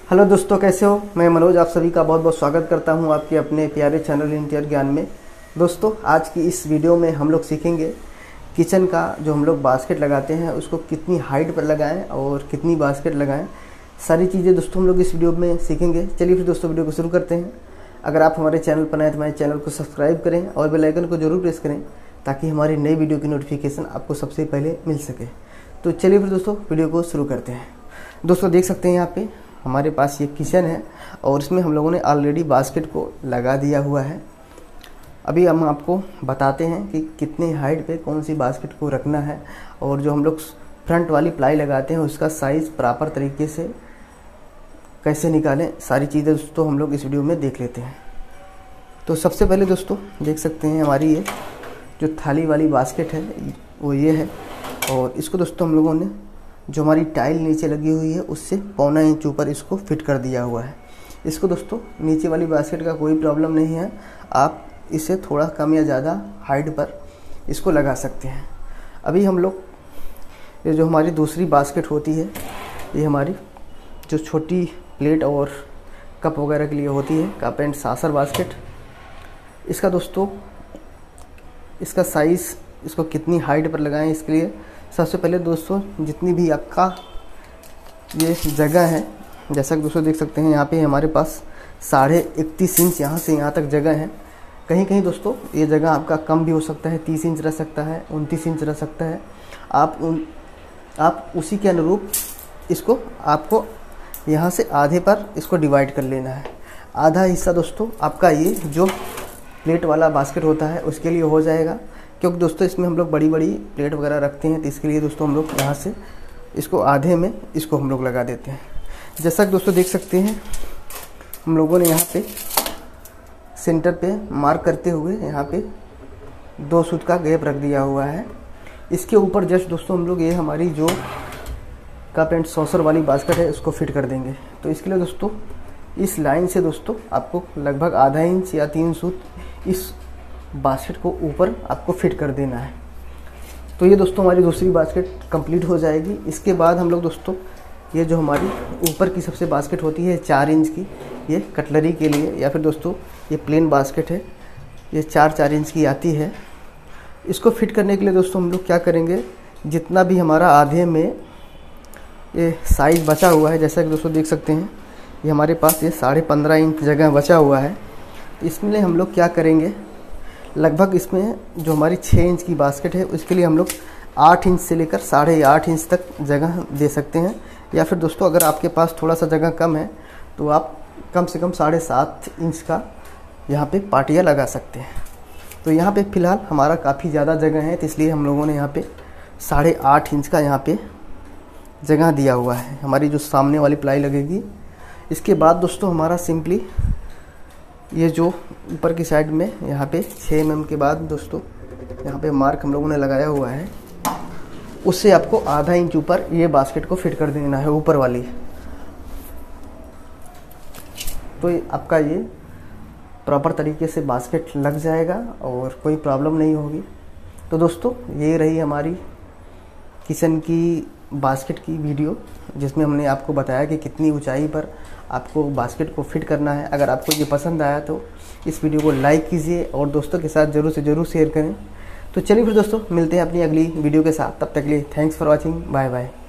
Hello दोस्तों, कैसे हो। मैं मनोज आप सभी का बहुत बहुत स्वागत करता हूं आपके अपने प्यारे चैनल इंटीरियर ज्ञान में। दोस्तों, आज की इस वीडियो में हम लोग सीखेंगे किचन का जो हम लोग बास्केट लगाते हैं उसको कितनी हाइट पर लगाएं और कितनी बास्केट लगाएं। सारी चीज़ें दोस्तों हम लोग इस वीडियो में सीखेंगे। चलिए फिर दोस्तों वीडियो को शुरू करते हैं। अगर आप हमारे चैनल पर आए तो हमारे चैनल को सब्सक्राइब करें और बेल आइकन को जरूर प्रेस करें ताकि हमारी नई वीडियो की नोटिफिकेशन आपको सबसे पहले मिल सके। तो चलिए फिर दोस्तों वीडियो को शुरू करते हैं। दोस्तों देख सकते हैं यहाँ पे हमारे पास ये किचन है और इसमें हम लोगों ने ऑलरेडी बास्केट को लगा दिया हुआ है। अभी हम आपको बताते हैं कि कितने हाइट पे कौन सी बास्केट को रखना है और जो हम लोग फ्रंट वाली प्लाई लगाते हैं उसका साइज़ प्रॉपर तरीके से कैसे निकालें। सारी चीज़ें दोस्तों हम लोग इस वीडियो में देख लेते हैं। तो सबसे पहले दोस्तों देख सकते हैं हमारी ये जो थाली वाली बास्केट है वो ये है और इसको दोस्तों हम लोगों ने जो हमारी टाइल नीचे लगी हुई है उससे 1.25 इंच ऊपर इसको फिट कर दिया हुआ है। इसको दोस्तों नीचे वाली बास्केट का कोई प्रॉब्लम नहीं है, आप इसे थोड़ा कम या ज़्यादा हाइट पर इसको लगा सकते हैं। अभी हम लोग ये जो हमारी दूसरी बास्केट होती है ये हमारी जो छोटी प्लेट और कप वगैरह के लिए होती है, कप एंड सासर बास्केट। इसका दोस्तों इसका साइज़ इसको कितनी हाइट पर लगाएं इसके लिए सबसे पहले दोस्तों जितनी भी आपका ये जगह है, जैसा कि दोस्तों देख सकते हैं यहाँ पे हमारे पास 31.5 इंच यहाँ से यहाँ तक जगह है। कहीं कहीं दोस्तों ये जगह आपका कम भी हो सकता है, 30 इंच रह सकता है, 29 इंच रह सकता है। आप उसी के अनुरूप इसको आपको यहाँ से आधे पर इसको डिवाइड कर लेना है। आधा हिस्सा दोस्तों आपका ये जो प्लेट वाला बास्केट होता है उसके लिए हो जाएगा, क्योंकि दोस्तों इसमें हम लोग बड़ी बड़ी प्लेट वगैरह रखते हैं तो इसके लिए दोस्तों हम लोग यहाँ से इसको आधे में इसको हम लोग लगा देते हैं। जैसा कि दोस्तों देख सकते हैं हम लोगों ने यहाँ पे सेंटर पे मार्क करते हुए यहाँ पे 2 सूत का गैप रख दिया हुआ है। इसके ऊपर जस्ट दोस्तों हम लोग ये हमारी जो कप एंड सॉसर वाली बास्केट है उसको फिट कर देंगे। तो इसके लिए दोस्तों इस लाइन से दोस्तों आपको लगभग आधा इंच या 3 सूत इस बास्केट को ऊपर आपको फिट कर देना है। तो ये दोस्तों हमारी दूसरी बास्केट कंप्लीट हो जाएगी। इसके बाद हम लोग दोस्तों ये जो हमारी ऊपर की सबसे बास्केट होती है 4 इंच की, ये कटलरी के लिए या फिर दोस्तों ये प्लेन बास्केट है, ये 4 इंच की आती है। इसको फिट करने के लिए दोस्तों हम लोग क्या करेंगे, जितना भी हमारा आधे में ये साइज़ बचा हुआ है, जैसा कि दोस्तों देख सकते हैं ये हमारे पास ये 15.5 इंच जगह बचा हुआ है। तो इसमें हम लोग क्या करेंगे, लगभग इसमें जो हमारी 6 इंच की बास्केट है उसके लिए हम लोग 8 इंच से लेकर 8.5 इंच तक जगह दे सकते हैं। या फिर दोस्तों अगर आपके पास थोड़ा सा जगह कम है तो आप कम से कम 7.5 इंच का यहाँ पे पाटिया लगा सकते हैं। तो यहाँ पे फ़िलहाल हमारा काफ़ी ज़्यादा जगह है तो इसलिए हम लोगों ने यहाँ पे 8.5 इंच का यहाँ पे जगह दिया हुआ है। हमारी जो सामने वाली प्लाई लगेगी। इसके बाद दोस्तों हमारा सिंपली ये जो ऊपर की साइड में यहाँ पे 6 mm के बाद दोस्तों यहाँ पे मार्क हम लोगों ने लगाया हुआ है, उससे आपको आधा इंच ऊपर ये बास्केट को फिट कर देना है ऊपर वाली। तो आपका ये प्रॉपर तरीके से बास्केट लग जाएगा और कोई प्रॉब्लम नहीं होगी। तो दोस्तों ये रही हमारी किचन की बास्केट की वीडियो, जिसमें हमने आपको बताया कि कितनी ऊंचाई पर आपको बास्केट को फिट करना है। अगर आपको ये पसंद आया तो इस वीडियो को लाइक कीजिए और दोस्तों के साथ ज़रूर से ज़रूर शेयर करें। तो चलिए फिर दोस्तों मिलते हैं अपनी अगली वीडियो के साथ। तब तक के लिए thanks for watching, bye bye.